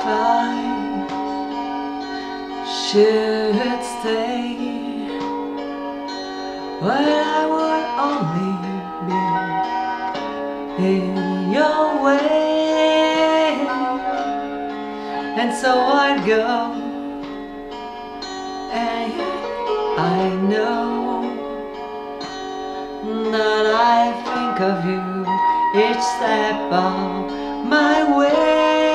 I should stay where I would only be in your way, and so I'd go, and I know that I think of you each step of my way.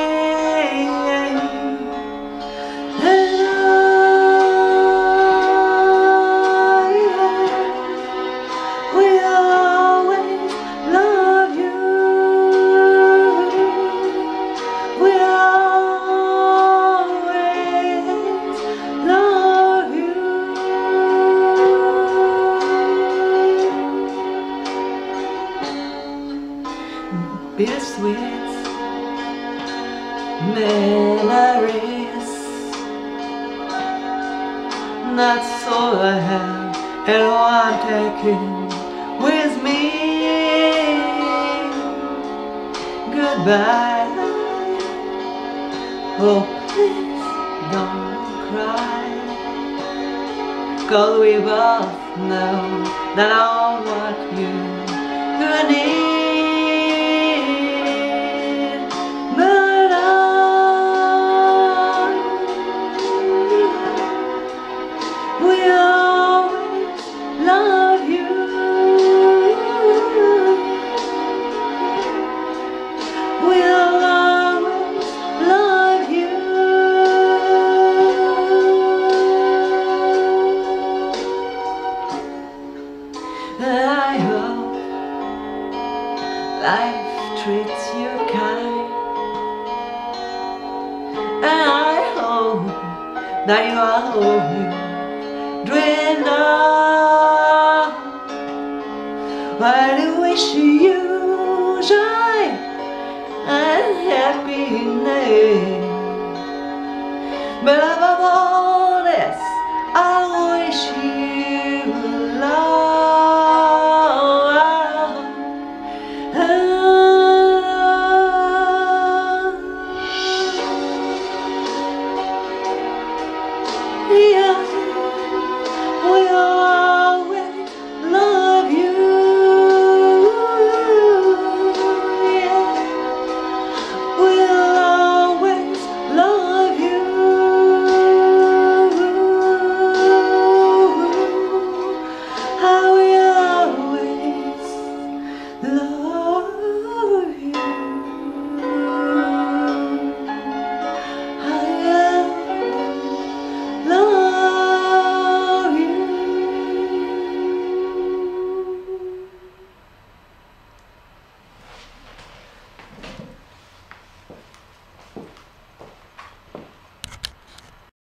Bittersweet memories, that's all I have, and all I'm taking with me. Goodbye, oh please don't cry, 'cause we both know that I'm what you need. I hope life treats you kind, and I hope that you are all you dreamed of. I do wish you joy and happiness, but above